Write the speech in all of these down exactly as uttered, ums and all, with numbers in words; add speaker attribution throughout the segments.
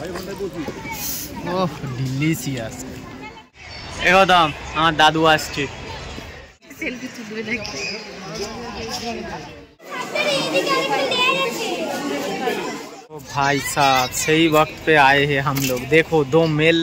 Speaker 1: ওহ delicious. একদম আমার দাদু আসছে। भाई साहब सही वक्त पे आए हैं हम लोग। देखो दो मेल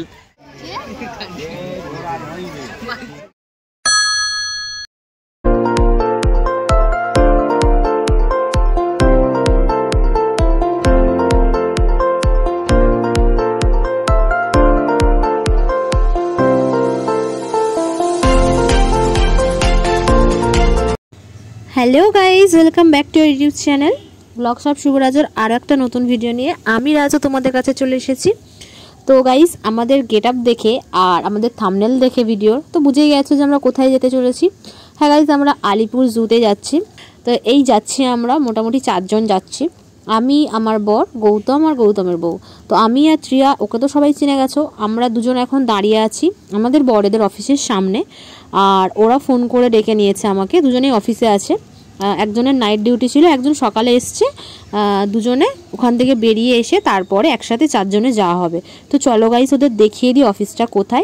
Speaker 2: hello guys welcome back to YouTube channel vlogs of शुभराजर और एक नतून भिडियो निये आमी राजा तुम्हारे काছে चले एसेছি। तो गाइज आमादेर गेटआप देखे और आमादेर थाम्बनेल देखे भिडियो तो बुझेই গেছো যে আমরা কোথায় যেতে চলেছি। হ্যাঁ গাইজ আমরা আলিপুর জুতে যাচ্ছি। তো এই যাচ্ছি আমরা মোটামুটি চারজন যাচ্ছি, আমি আমার বর গৌতম আর গৌতমের বউ। তো আমি আর ত্রিয়া, ওকে তো সবাই চিনে গেছো। আমরা দুজন এখন দাঁড়িয়ে আছি আমাদের বড়দের অফিসের সামনে, আর ওরা ফোন করে ডেকে নিয়েছে আমাকে। দুজনেই অফিসে আছে, একজনের নাইট ডিউটি ছিল, একজন সকালে এসছে। দুজনে ওখান থেকে বেরিয়ে এসে তারপরে একসাথে চারজনে যাওয়া হবে। তো চলো গাইস ওদের দেখিয়ে দিই অফিসটা কোথায়।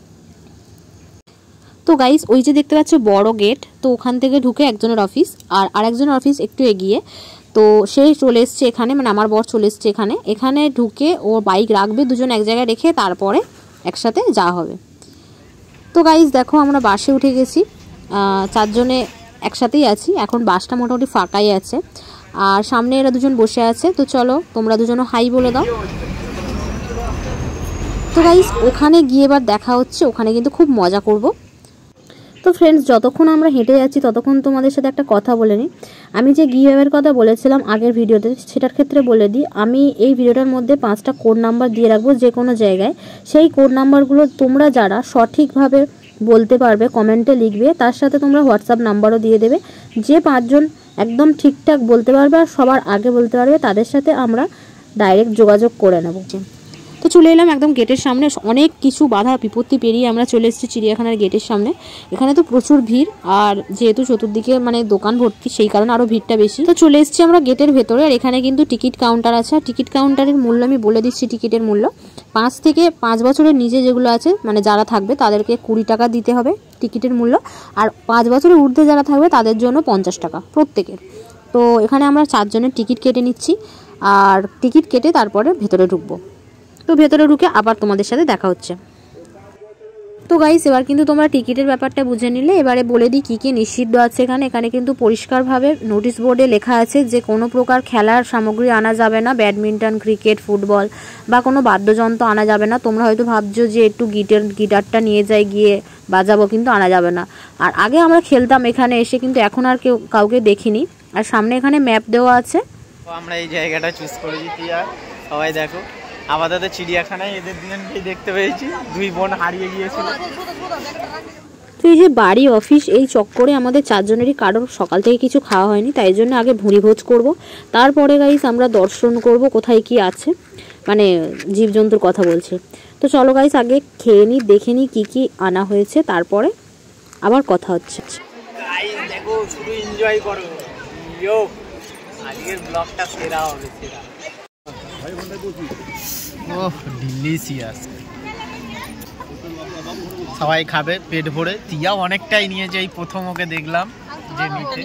Speaker 2: তো গাইস ওই যে দেখতে পাচ্ছ বড় গেট, তো ওখান থেকে ঢুকে একজনের অফিস, আর আরেকজনের অফিস একটু এগিয়ে। তো সে চলে এসছে এখানে, মানে আমার বর চলে এসছে এখানে। এখানে ঢুকে ও বাইক রাখবে, দুজন এক জায়গায় রেখে তারপরে একসাথে যাওয়া হবে। তো গাইস দেখো আমরা বাসে উঠে গেছি, চারজনে একসাথেই আছি। এখন বাসটা মোটামুটি ফাঁকাই আছে, আর সামনে এরা দুজন বসে আছে। তো চলো তোমরা দুজনও হাই বলে দাও। তো গাইস ওখানে গিয়ে এবার দেখা হচ্ছে, ওখানে কিন্তু খুব মজা করব। তো ফ্রেন্ডস যতক্ষণ আমরা হেঁটে যাচ্ছি ততক্ষণ তোমাদের সাথে একটা কথা বলে নিই। আমি যে গিভঅ্যাওয়ের কথা বলেছিলাম আগের ভিডিওতে, সেটার ক্ষেত্রে বলে দিই, আমি এই ভিডিওটার মধ্যে পাঁচটা কোড নাম্বার দিয়ে রাখবো যে কোনো জায়গায়। সেই কোড নাম্বারগুলো তোমরা যারা সঠিকভাবে বলতে পারবে কমেন্টে লিখবে, তার সাথে তোমরা হোয়াটসঅ্যাপ নাম্বারও দিয়ে দেবে। যে পাঁচজন একদম ঠিকঠাক বলতে পারবে আর সবার আগে বলতে পারবে তাদের সাথে আমরা ডাইরেক্ট যোগাযোগ করে নেব। তো চলে এলাম একদম গেটের সামনে, অনেক কিছু বাধা বিপত্তি পেরিয়ে আমরা চলে এসেছি চিড়িয়াখানার গেটের সামনে। এখানে তো প্রচুর ভিড়, আর যেহেতু চতুর্দিকে মানে দোকান ভর্তি সেই কারণে আরও ভিড়টা বেশি। তো চলে এসেছি আমরা গেটের ভেতরে, আর এখানে কিন্তু টিকিট কাউন্টার আছে। আর টিকিট কাউন্টারের মূল্য আমি বলে দিচ্ছি। টিকিটের মূল্য পাঁচ থেকে পাঁচ বছরের নিচে যেগুলো আছে মানে যারা থাকবে তাদেরকে কুড়ি টাকা দিতে হবে টিকিটের মূল্য, আর পাঁচ বছরের ঊর্ধ্বে যারা থাকবে তাদের জন্য পঞ্চাশ টাকা প্রত্যেকের। তো এখানে আমরা চারজনের টিকিট কেটে নিচ্ছি, আর টিকিট কেটে তারপরে ভেতরে ঢুকবো। তো ভেতরে ঢুকে আবার তোমাদের সাথে দেখা হচ্ছে। তো গাইস এবার কিন্তু তোমরা টিকিটের ব্যাপারটা বুঝে নিলে, এবারে বলে দিই কী কী নিষিদ্ধ আছে এখানে। এখানে কিন্তু পরিষ্কারভাবে নোটিশ বোর্ডে লেখা আছে যে কোনো প্রকার খেলার সামগ্রী আনা যাবে না, ব্যাডমিন্টন, ক্রিকেট, ফুটবল বা কোনো বাদ্যযন্ত্র আনা যাবে না। তোমরা হয়তো ভাবছো যে একটু গিটার গিটারটা নিয়ে যাই গিয়ে বাজাবো, কিন্তু আনা যাবে না। আর আগে আমরা খেলতাম এখানে এসে, কিন্তু এখন আর কেউ কাউকে দেখিনি। আর সামনে এখানে ম্যাপ দেওয়া আছে।
Speaker 1: তো আমরা এই জায়গাটা চুজ করেছি, টিয়া সবাই দেখো আপাতত চিড়িয়াখানায় এদের দুজনকেই দেখতে পেয়েছি, দুই বোন হারিয়ে গিয়েছিল।
Speaker 2: তো এই যে বাড়ি অফিস এই চক্করে আমাদের চারজনেরই কারোর সকাল থেকে কিছু খাওয়া হয়নি, তাই জন্য আগে ভুঁড়ি ভোজ করবো, তারপরে গাইস আমরা দর্শন করব কোথায় কি আছে, মানে জীবজন্তুর কথা বলছে। তো চলো গাইস আগে খেয়ে নিই, দেখে নিই কী কী আনা হয়েছে, তারপরে আবার কথা হচ্ছে।
Speaker 1: গাইস দেখো শুধু এনজয় করো, ইয়ো আজকের ব্লগটা সেরা হবে সেরা। Oh delicious. সবাই খাবে পেট ভরে, টিয়াও অনেকটাই নিয়েছে, এই প্রথম ওকে দেখলাম যে নিতে।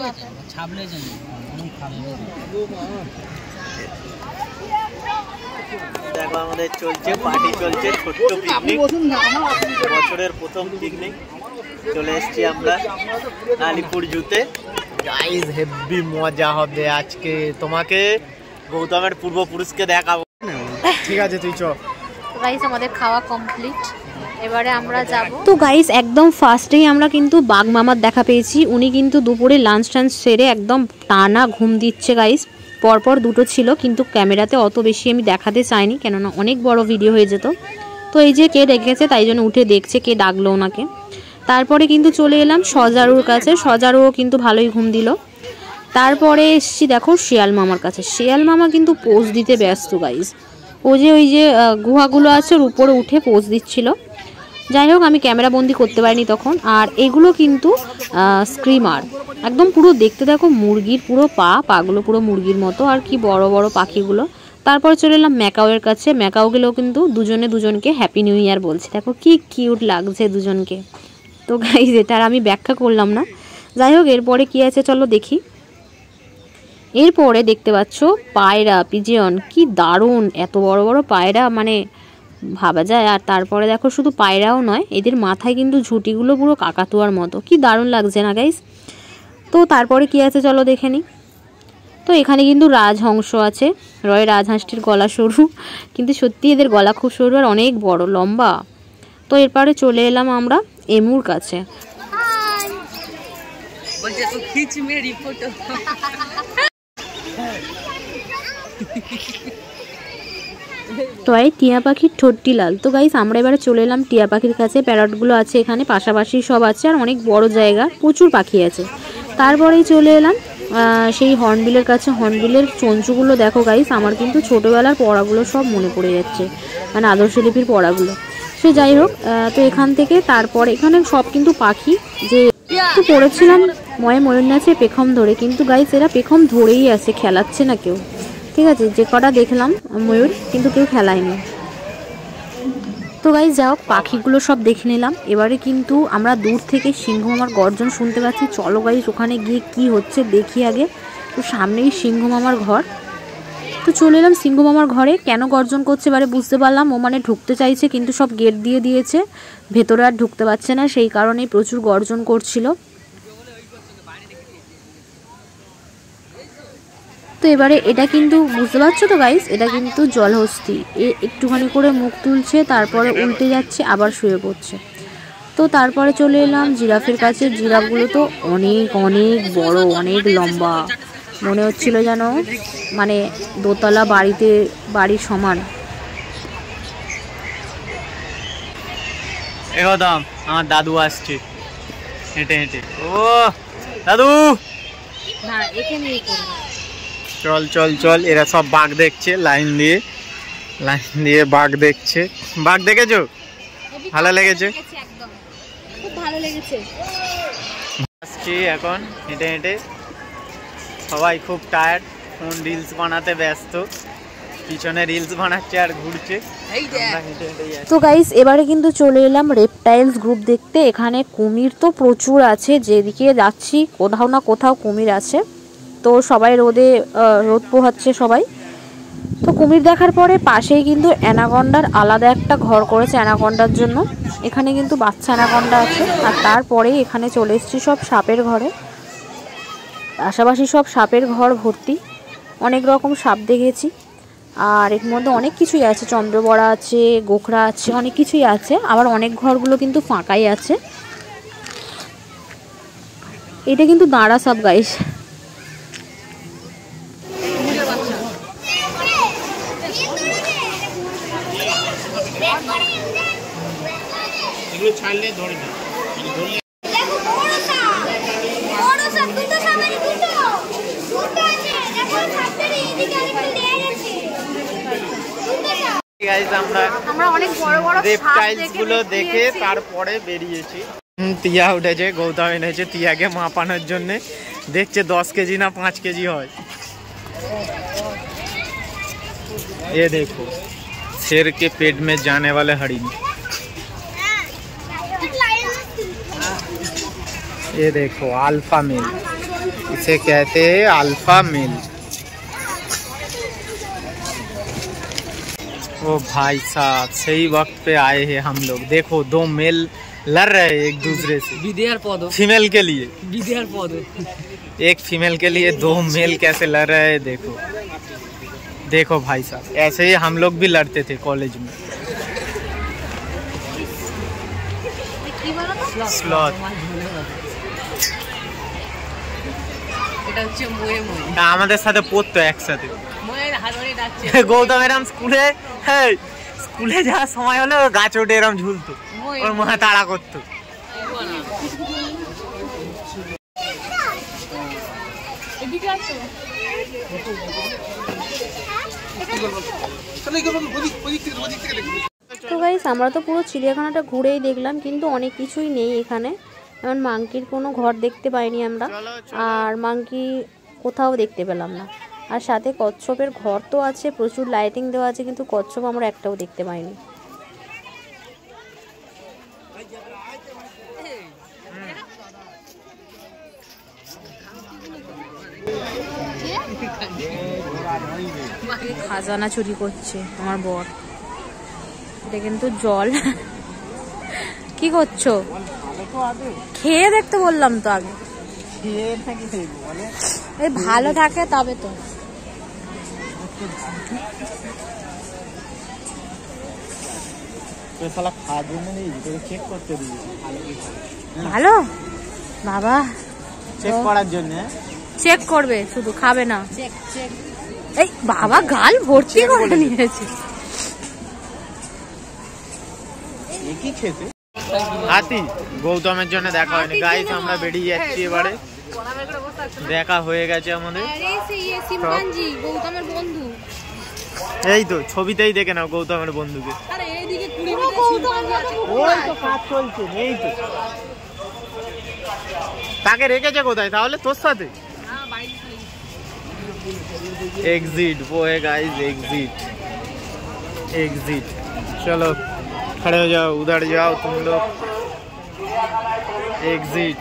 Speaker 1: দেখো আমাদের চলছে পার্টি চলছে, ছোট্ট পিকনিক, বছরের প্রথম পিকনিক। চলে এসেছি আমরা আলিপুর জুতে। গাইস হেভি মজা হবে আজকে, তোমাকে গৌতমের পূর্বপুরুষকে দেখাবো। ঠিক আছে তুই চল।
Speaker 2: গাইস আমাদের খাওয়া কমপ্লিট, এবারে আমরা যাব। তো গাইস একদম ফার্স্টেই আমরা কিন্তু বাঘ মামার দেখা পেয়েছি। উনি কিন্তু দুপুরে লাঞ্চ টাঞ্চ সেরে একদম টানা ঘুম দিচ্ছে গাইস। পরপর দুটো ছিল, কিন্তু ক্যামেরাতে অত বেশি আমি দেখাতে চাইনি, কেননা অনেক বড় ভিডিও হয়ে যেত। তো এই যে কে ডেকেছে তাই জন্য উঠে দেখছে কে ডাকলো ওনাকে। তারপরে কিন্তু চলে এলাম সজারুর কাছে, সজারুও কিন্তু ভালোই ঘুম দিল। তারপরে এসছি দেখো শিয়াল মামার কাছে। শিয়াল মামা কিন্তু পোজ দিতে ব্যস্ত গাইস, ও যে ওই যে গুহাগুলো আছে ওর উপরে উঠে পোজ দিচ্ছিল। যাই হোক আমি ক্যামেরা বন্দি করতে পারিনি তখন। আর এগুলো কিন্তু স্ক্রিমার, একদম পুরো দেখতে দেখো মুরগির পুরো পা পাগুলো পুরো মুরগির মতো, আর কি বড় বড় পাখিগুলো। তারপর চলে এলাম ম্যাকাওয়ের কাছে। ম্যাকাও গেলেও কিন্তু দুজনে দুজনকে হ্যাপি নিউ ইয়ার বলছে। দেখো কি কিউট লাগছে দুজনকে। তো গাইজ এটা আর আমি ব্যাখ্যা করলাম না। যাই হোক, এরপরে কি আছে চলো দেখি। এরপরে দেখতে পাচ্ছ পায়রা, পিজিয়ন, কি দারুণ এত বড় বড় পায়রা, মানে ভাবা যায়। আর তারপরে দেখো শুধু পায়রাও নয়, এদের মাথায় কিন্তু ঝুঁটিগুলো পুরো কাকাতুয়ার মতো, কি দারুণ লাগছে না গাইজ। তো তারপরে কি আছে চলো দেখে নিই। তো এখানে কিন্তু রাজহংস আছে। রয় রাজহাঁসটির গলা সরু, কিন্তু সত্যি এদের গলা খুব সরু আর অনেক বড় লম্বা। তো এরপরে চলে এলাম আমরা এমুর কাছে। তো এই টিয়া পাখির ঠোঁটটি লাল। তো গাইস আমরা এবারে চলে এলাম টিয়া পাখির কাছে। প্যারটগুলো আছে এখানে পাশাপাশি সব আছে, আর অনেক বড় জায়গা, প্রচুর পাখি আছে। তারপরেই চলে এলাম সেই হর্নবিলের কাছে। হর্নবিলের চঞ্চুগুলো দেখো গাইস, আমার কিন্তু ছোটোবেলার পড়াগুলো সব মনে পড়ে যাচ্ছে, মানে আদর্শলিপির পড়াগুলো। সে যাই হোক, তো এখান থেকে তারপরে এখানে সব কিন্তু পাখি যে তো পড়েছিলাম ময়ে ময়ূর নাচে পেখম ধরে, কিন্তু গাইস এরা পেখম ধরেই আছে, খেলাচ্ছে না কেউ। ঠিক আছে, যে কটা দেখলাম ময়ূর, কিন্তু কেউ খেলায়নি। তো গাইস যাই হোক, পাখিগুলো সব দেখে নিলাম। এবারে কিন্তু আমরা দূর থেকে সিংহ মামার গর্জন শুনতে পাচ্ছি। চলো গাইস ওখানে গিয়ে কি হচ্ছে দেখি আগে। তো সামনেই সিংহ মামার ঘর। তো চলে এলাম সিংহ মামার ঘরে। কেন গর্জন করছে এবারে বুঝতে পারলাম, ও মানে ঢুকতে চাইছে কিন্তু সব গেট দিয়ে দিয়েছে, ভেতরে আর ঢুকতে পারছে না, সেই কারণেই প্রচুর গর্জন করছিল। তো এবারে এটা কিন্তু বুঝতে পারছো তো গাইস, এটা কিন্তু জলহস্তি। এ একটুখানি করে মুখ তুলছে, তারপরে উল্টে যাচ্ছে, আবার শুয়ে পড়ছে। তো তারপরে চলে এলাম জিরাফের কাছে। জিরাফগুলো তো অনেক অনেক বড়, অনেক লম্বা, মনে হচ্ছিল যেন মানে দোতলা বাড়িতে বাড়ির সমান।
Speaker 1: একদম আমার দাদু আসছে হেঁটে হেঁটে। ও দাদু,
Speaker 2: না এখানে
Speaker 1: চল চল চল। এরা সব বাঘ দেখছে, লাইন দিয়ে লাইন দিয়ে বাঘ দেখছে। বাঘ দেখেছো? ভালো লেগেছে?
Speaker 2: খুব ভালো লেগেছে।
Speaker 1: আসছি এখন হেঁটে হেঁটে। সবাই খুব টায়ার্ড, ফোন রিলস বানাতে ব্যস্ত, পিছনে রিলস বানাচ্ছে আর ঘুরছে।
Speaker 2: তো গাইস এবারে কিন্তু চলে এলাম রেপটাইলস গ্রুপ দেখতে। এখানে কুমির তো প্রচুর আছে, যেদিকে যাচ্ছি কোথাও না কোথাও কুমির আছে। তো সবাই রোদে রোদ পোহাচ্ছে সবাই। তো কুমির দেখার পরে পাশেই কিন্তু অ্যানাকন্ডার আলাদা একটা ঘর করেছে অ্যানাকন্ডার জন্য। এখানে কিন্তু বাচ্চা অ্যানাকন্ডা আছে। আর তারপরেই এখানে চলে এসেছি সব সাপের ঘরে। পাশাপাশি সব সাপের ঘর ভর্তি, অনেক রকম সাপ দেখেছি। আর এর মধ্যে অনেক কিছুই আছে, চন্দ্রবড়া আছে, গোখরা আছে, অনেক কিছুই আছে। আবার অনেক ঘরগুলো কিন্তু ফাঁকাই আছে। এটা কিন্তু দাঁড়া সাপ গাইস।
Speaker 1: ছাড়লে ধরে না। আমরা অনেক বড় বড় রেপটাইলস গুলো দেখে তারপরে বেরিয়েছি। টিয়া উঠেছে, গৌতম এনেছে টিয়াকে মাপানোর জন্য, দেখছে দশ কেজি না পাঁচ কেজি হয়। ये देखो शेर के पेट में जाने वाले हरिण। ये देखो अल्फा मेल, इसे कहते हैं अल्फा मेल। ओ भाई साहब सही वक्त पे आए हैं हम लोग। देखो दो मेल लड़ रहे हैं एक दूसरे से, फीमेल के लिए। एक फीमेल के लिए दो मेल कैसे लड़ रहे हैं देखो। देखो भाई साहब, ऐसे ही हम लोग भी लड़ते थे कॉलेज में। स्लॉथ আমাদের সাথে পড়তো একসাথে। গৌতম এরম স্কুলে স্কুলে যাওয়ার সময় হলে গাছ ওঠে এরম ঝুলতো, ওর মা তাড়া করতো।
Speaker 2: তো গাইস আমরা তো পুরো চিড়িয়াখানাটা ঘুরেই দেখলাম, কিন্তু অনেক কিছুই নেই এখানে। যেমন মাংকির কোনো ঘর দেখতে পাইনি আমরা, আর মাংকি কোথাও দেখতে পেলাম না। আর সাথে কচ্ছপের ঘর তো আছে, প্রচুর লাইটিং দেওয়া আছে, কিন্তু কচ্ছপ আমরা একটাও দেখতে পাইনি। খাজানা চুরি করছে আমার বর। এটা কিন্তু জল। কি করছো? খেয়ে দেখতে বললাম তো আগে। এই ভালো থাকে তবে তো। ভালো বাবা,
Speaker 1: চেক করার জন্য
Speaker 2: চেক করবে, শুধু খাবে না। এই বাবা গাল ভর্তি করে নিয়েছে।
Speaker 1: কি খেতে? হাতি গৌতমের জন্য দেখা হয়নি গাইস, আমরা বেরিয়ে যাচ্ছি এবারে। দেখা হয়ে গেছে আমাদের। এই তো ছবিতেই দেখে নাও গৌতমের বন্ধুকে। ওই তো কাজ চলছে, এই তো। তাকে রেখেছে কোথায় তাহলে? তোর সাথে? एग्जिट वो है गाइस, एग्जिट एग्जिट। चलो खड़े हो जाओ, उधर जाओ तुम लोग। एग्जिट।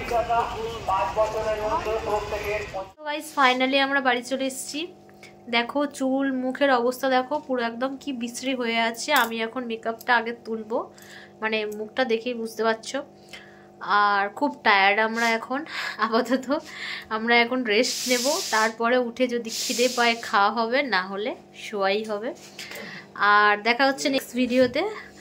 Speaker 2: তো গাইস ফাইনালি আমরা বাড়ি চলে এসেছি। দেখো চুল মুখের অবস্থা দেখো, পুরো একদম কি বিশ্রী হয়ে আছে। আমি এখন মেকআপটা আগে তুলবো, মানে মুখটা দেখেই বুঝতে পারছো। আর খুব টায়ার্ড আমরা এখন। আপাতত আমরা এখন রেস্ট নেব, তারপরে উঠে যদি খিদে পায় খাওয়া হবে, না হলে শোয়াই হবে। আর দেখা হচ্ছে নেক্সট ভিডিওতে।